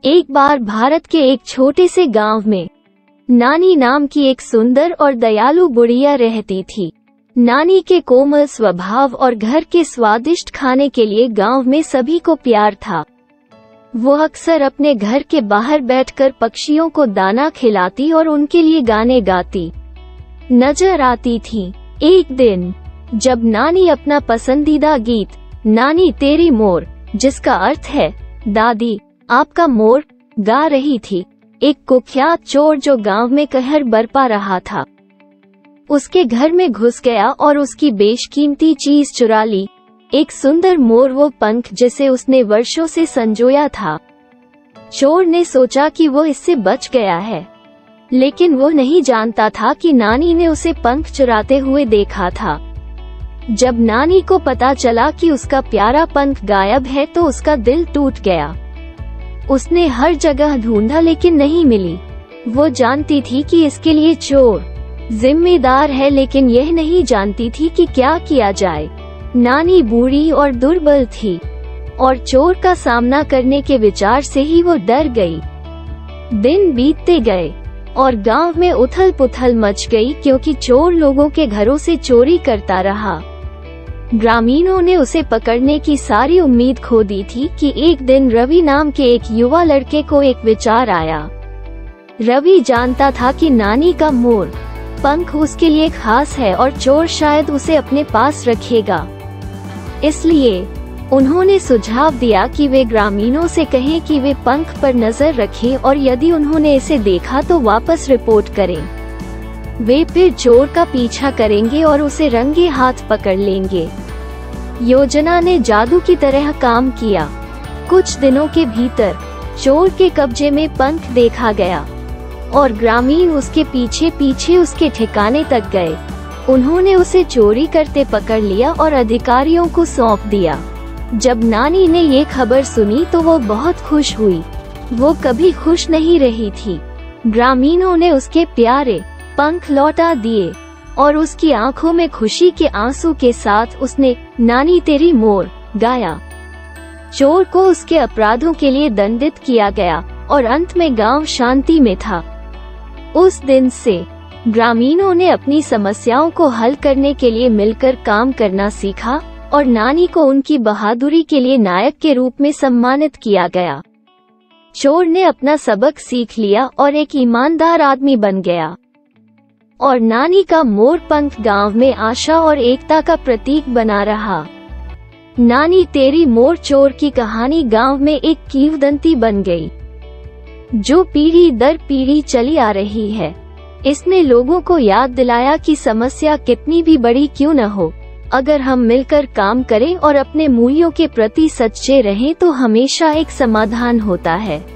एक बार भारत के एक छोटे से गांव में नानी नाम की एक सुंदर और दयालु बुढ़िया रहती थी। नानी के कोमल स्वभाव और घर के स्वादिष्ट खाने के लिए गांव में सभी को प्यार था। वो अक्सर अपने घर के बाहर बैठकर पक्षियों को दाना खिलाती और उनके लिए गाने गाती नजर आती थी। एक दिन जब नानी अपना पसंदीदा गीत नानी तेरी मोर, जिसका अर्थ है दादी आपका मोर, गा रही थी, एक कुख्यात चोर जो गांव में कहर बरपा रहा था उसके घर में घुस गया और उसकी बेशकीमती चीज चुरा ली, एक सुंदर मोर, वो पंख जिसे उसने वर्षों से संजोया था। चोर ने सोचा कि वो इससे बच गया है, लेकिन वो नहीं जानता था कि नानी ने उसे पंख चुराते हुए देखा था। जब नानी को पता चला कि उसका प्यारा पंख गायब है तो उसका दिल टूट गया। उसने हर जगह ढूंढा लेकिन नहीं मिली। वो जानती थी कि इसके लिए चोर जिम्मेदार है, लेकिन यह नहीं जानती थी कि क्या किया जाए। नानी बूढ़ी और दुर्बल थी और चोर का सामना करने के विचार से ही वो डर गई। दिन बीतते गए और गांव में उथल पुथल मच गई, क्योंकि चोर लोगों के घरों से चोरी करता रहा। ग्रामीणों ने उसे पकड़ने की सारी उम्मीद खो दी थी कि एक दिन रवि नाम के एक युवा लड़के को एक विचार आया। रवि जानता था कि नानी का मोर पंख उसके लिए खास है और चोर शायद उसे अपने पास रखेगा। इसलिए उन्होंने सुझाव दिया कि वे ग्रामीणों से कहें कि वे पंख पर नजर रखें और यदि उन्होंने इसे देखा तो वापस रिपोर्ट करें। वे फिर चोर का पीछा करेंगे और उसे रंगे हाथ पकड़ लेंगे। योजना ने जादू की तरह काम किया। कुछ दिनों के भीतर चोर के कब्जे में पंख देखा गया और ग्रामीण उसके पीछे पीछे उसके ठिकाने तक गए। उन्होंने उसे चोरी करते पकड़ लिया और अधिकारियों को सौंप दिया। जब नानी ने ये खबर सुनी तो वो बहुत खुश हुई। वो कभी खुश नहीं रही थी। ग्रामीणों ने उसके प्यारे पंख लौटा दिए और उसकी आंखों में खुशी के आंसू के साथ उसने नानी तेरी मोर गाया। चोर को उसके अपराधों के लिए दंडित किया गया और अंत में गांव शांति में था। उस दिन से ग्रामीणों ने अपनी समस्याओं को हल करने के लिए मिलकर काम करना सीखा और नानी को उनकी बहादुरी के लिए नायक के रूप में सम्मानित किया गया। चोर ने अपना सबक सीख लिया और एक ईमानदार आदमी बन गया और नानी का मोर पंख गांव में आशा और एकता का प्रतीक बना रहा। नानी तेरी मोर चोर की कहानी गांव में एक किंवदंती बन गई, जो पीढ़ी दर पीढ़ी चली आ रही है। इसने लोगों को याद दिलाया कि समस्या कितनी भी बड़ी क्यों न हो, अगर हम मिलकर काम करें और अपने मूल्यों के प्रति सच्चे रहें तो हमेशा एक समाधान होता है।